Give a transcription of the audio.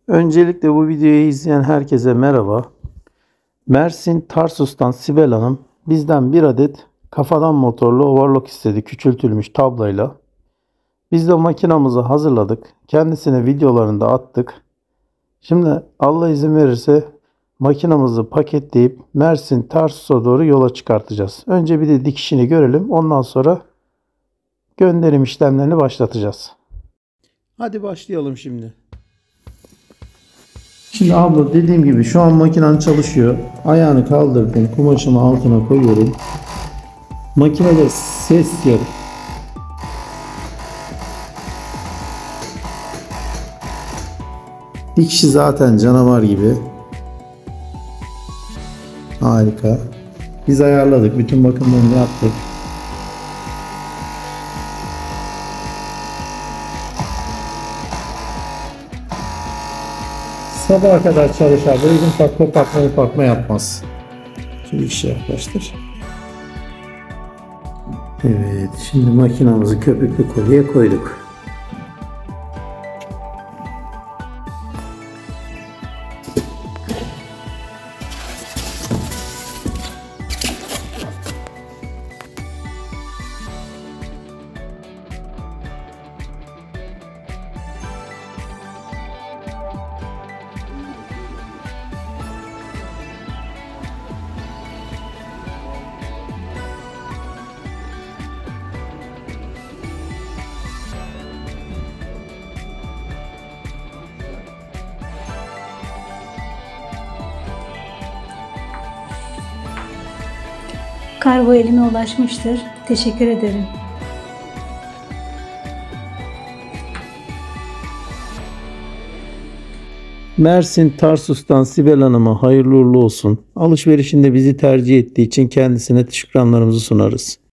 Öncelikle bu videoyu izleyen herkese merhaba. Mersin Tarsus'tan Sibel Hanım bizden bir adet kafadan motorlu overlock istedi, küçültülmüş tablayla. Biz de makinamızı hazırladık. Kendisine videolarını da attık. Şimdi Allah izin verirse makinamızı paketleyip Mersin Tarsus'a doğru yola çıkartacağız. Önce bir de dikişini görelim. Ondan sonra gönderim işlemlerini başlatacağız. Hadi başlayalım şimdi. Şimdi abla dediğim gibi şu an makinen çalışıyor. Ayağını kaldırdım. Kumaşımı altına koyuyorum. Makinede ses yok. Dikişi zaten canavar gibi. Harika. Biz ayarladık. Bütün bakımlarını yaptık. Sabaha kadar çalışar. Böyle ufak kopartma yapmaz. Şimdi işe yaklaştır. Evet. Şimdi makinamızı köpüklü kolyeye koyduk. Kargo elime ulaşmıştır. Teşekkür ederim. Mersin Tarsus'tan Sibel Hanım'a hayırlı uğurlu olsun. Alışverişinde bizi tercih ettiği için kendisine şükranlarımızı sunarız.